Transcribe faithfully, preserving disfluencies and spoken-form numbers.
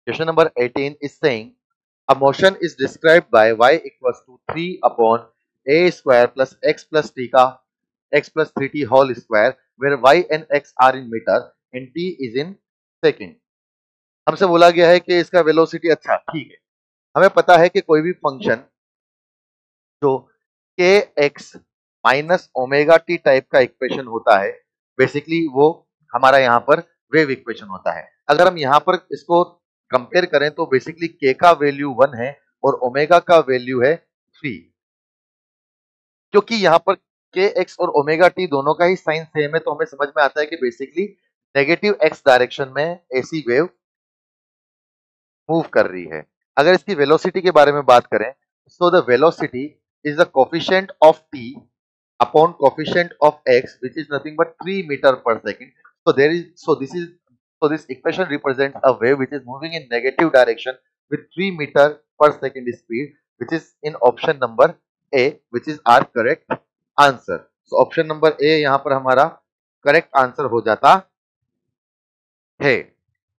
Question number eighteen is saying a motion is described by y equals to three upon a square plus x plus t का x plus three t whole square where y and x are in meter and t is in second. हमसे बोला गया है कि इसका velocity, अच्छा ठीक है, हमें पता है कि कोई भी फंक्शन जो के X minus omega T type का इक्वेशन होता है, बेसिकली वो हमारा यहाँ पर वेव इक्वेशन होता है. अगर हम यहाँ पर इसको कंपेयर करें तो बेसिकली के का वैल्यू वन है और ओमेगा का वैल्यू है थ्री. क्योंकि यहाँ पर के एक्स और ओमेगा टी दोनों का ही साइन सेम है, तो हमें समझ में आता है कि बेसिकली नेगेटिव एक्स डायरेक्शन में ऐसी वेव मूव कर रही है. अगर इसकी वेलोसिटी के बारे में बात करें, so the velocity is the coefficient of t upon coefficient of x, which is nothing but three meter per second. So there is so this is so this equation represents a wave which is moving in negative direction with three meter per second speed, which is in option number A, which is our correct answer. So option number A यहाँ पर हमारा correct answer हो जाता है.